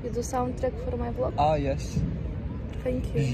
You do soundtrack for my vlog? Ah, yes. Thank you.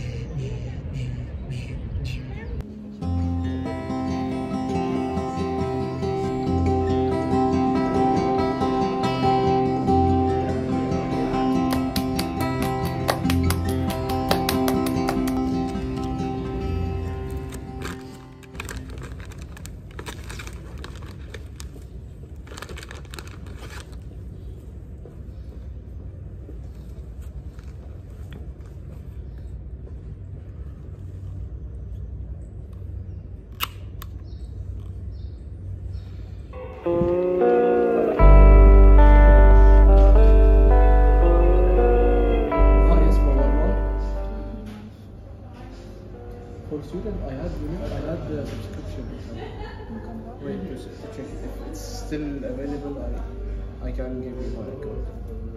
For student, I had the subscription. Wait, just check if it's still available. I can give you my account.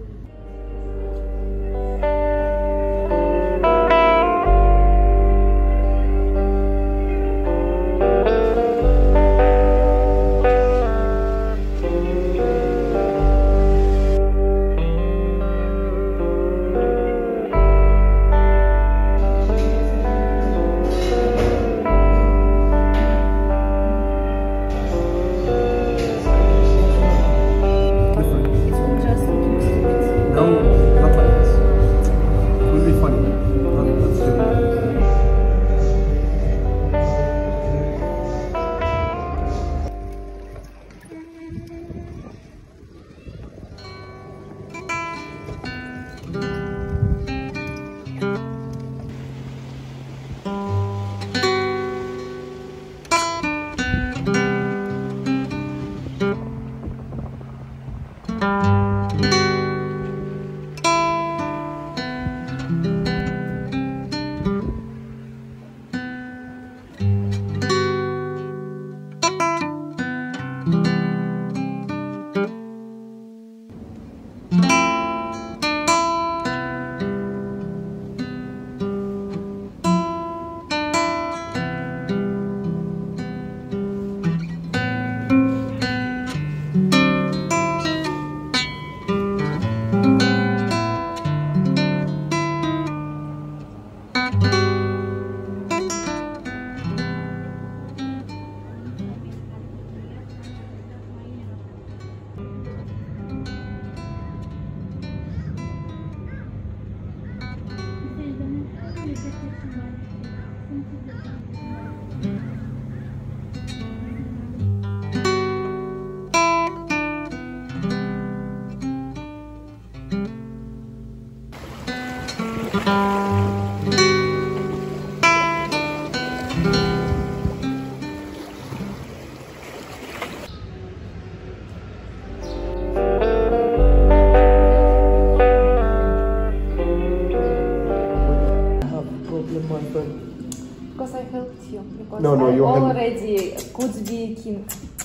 Because I helped you. Because No, you already could be king.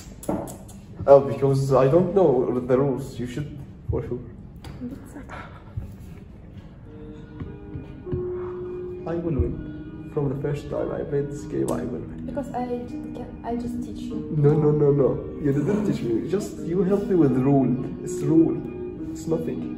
Oh, because I don't know the rules. You should, for sure. I will win. From the first time I played this game, I will win. Because I just teach you. No. You didn't teach me. Just you helped me with the rule. It's rule. It's nothing.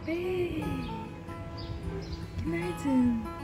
Hey. Günaydın.